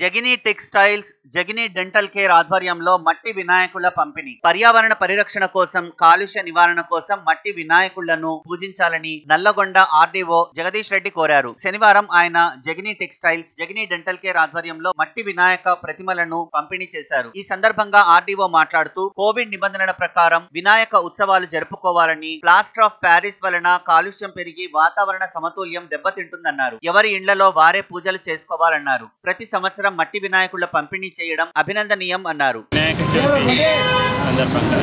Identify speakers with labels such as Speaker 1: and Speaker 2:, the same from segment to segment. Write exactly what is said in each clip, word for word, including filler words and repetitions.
Speaker 1: జగిని textiles, Jagini dental care ఆధ్వర్యంలో మట్టి వినాయకుల పంపిణీ. పర్యావరణ పరిరక్షణ కోసం, కాలుష్య నివారణ కోసం మట్టి వినాయకులను పూజించాలని నల్లగొండ ఆర్డీఓ జగదీష్ రెడ్డి కోరారు. శనివారం ఆయన Jagini textiles, Jagini dental care ఆధ్వర్యంలో మట్టి వినాయక ప్రతిమలను పంపిణీ చేశారు. ఈ సందర్భంగా ఆర్డీఓ మాట్లాడుతూ కోవిడ్ నిబంధనల ప్రకారం వినాయక ఉత్సవాలు జరుపుకోవాలని, ప్లాస్టర్ ఆఫ్ ప్యారిస్ వలన కాలుష్యం పెరిగి వాతావరణ సమతుల్యం దెబ్బతింటుందన్నారు. ఎవరి ఇండ్లలో వారే పూజలు చేసుకోవాలన్నారు. ప్రతి సంవత్సరం మట్టి వినాయకుల పంపిణీ చేయడం అభినందనీయం అన్నారు.
Speaker 2: వినాయక చవితి సందర్భంగా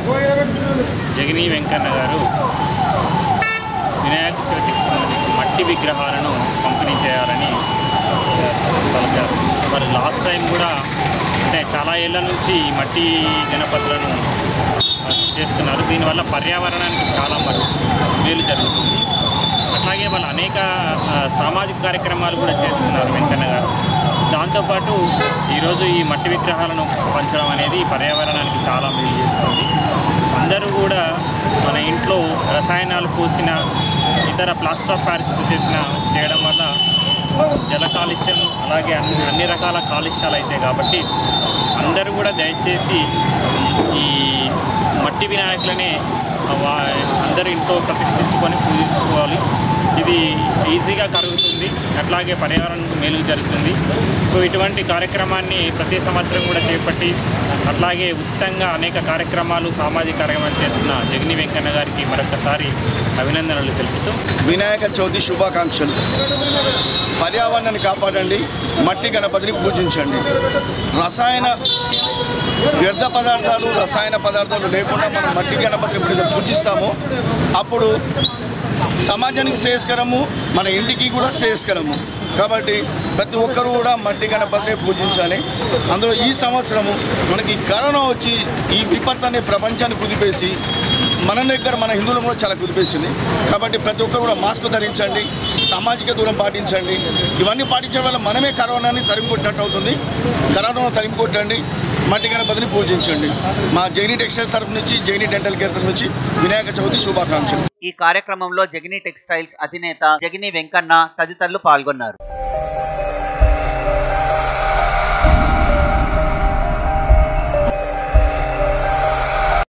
Speaker 2: జగిని వెంకన్న గారు వినాయక చవితికి సంబంధించిన మట్టి విగ్రహాలను పంపిణీ చేయాలని పలికారు. మరి లాస్ట్ టైం కూడా అంటే చాలా ఏళ్ళ నుంచి మట్టి గణపతులను చేస్తున్నారు. దీనివల్ల పర్యావరణానికి చాలా మరి మేలు జరుగుతుంది. అట్లాగే వాళ్ళు అనేక సామాజిక కార్యక్రమాలు కూడా చేస్తున్నారు వెంకన్న గారు. దాంతోపాటు ఈరోజు ఈ మట్టి విగ్రహాలను పంచడం అనేది పర్యావరణానికి చాలా మేలు చేస్తుంది. అందరూ కూడా మన ఇంట్లో రసాయనాలు పూసిన, ఇతర ప్లాస్టర్ ఆఫ్ ప్యారిస్ చేసిన చేయడం వల్ల జల కాలుష్యం, అలాగే అన్ని అన్ని రకాల కాలుష్యాలు అవుతాయి. కాబట్టి అందరూ కూడా దయచేసి ఈ మట్టి వినాయకులనే అందరూ ఇంట్లో ప్రతిష్ఠించుకొని పూజించుకోవాలి. ఇది ఈజీగా కరుగుతుంది, అట్లాగే పర్యావరణానికి మేలు జరుగుతుంది. సో ఇటువంటి కార్యక్రమాన్ని ప్రతి సంవత్సరం కూడా చేపట్టి అట్లాగే ఉచితంగా అనేక కార్యక్రమాలు, సామాజిక కార్యక్రమాలు చేస్తున్న జగిని వెంకన్న గారికి మరొకసారి అభినందనలు తెలుపుతూ
Speaker 3: వినాయక చవితి శుభాకాంక్షలు. పర్యావరణాన్ని కాపాడండి, మట్టి గణపతిని పూజించండి. రసాయన వ్యర్థ పదార్థాలు, రసాయన పదార్థాలు లేకుండా మనం మట్టి గణపతిని ఎప్పుడైతే పూజిస్తామో అప్పుడు సమాజానికి శ్రేయస్కరము, మన ఇంటికి కూడా శ్రేయస్కరము. కాబట్టి ప్రతి ఒక్కరూ కూడా మట్టి గణపతిని పూజించాలి. అందులో ఈ సంవత్సరము మనకి కరోనా వచ్చి ఈ విపత్తు అనే ప్రపంచాన్ని కుదిపేసి మన దగ్గర మన హిందువులు కూడా చాలా కుదిపేసింది. కాబట్టి ప్రతి ఒక్కరు కూడా మాస్క్ ధరించండి, సామాజిక దూరం పాటించండి. ఇవన్నీ పాటించడం వల్ల మనమే కరోనాని తరిమికొట్టినట్టు అవుతుంది. కరోనాను తరిమికొట్టండి, మట్టి గణపతిని పూజించండి. మా జగిని టెక్స్టైల్స్ తరఫు నుంచి, జగిని డెంటల్ కేర్ తరఫు నుంచి వినాయక చవితి శుభాకాంక్షలు.
Speaker 1: ఈ కార్యక్రమంలో జగిని టెక్స్టైల్స్ అధినేత జగిని వెంకన్న తదితరులు పాల్గొన్నారు.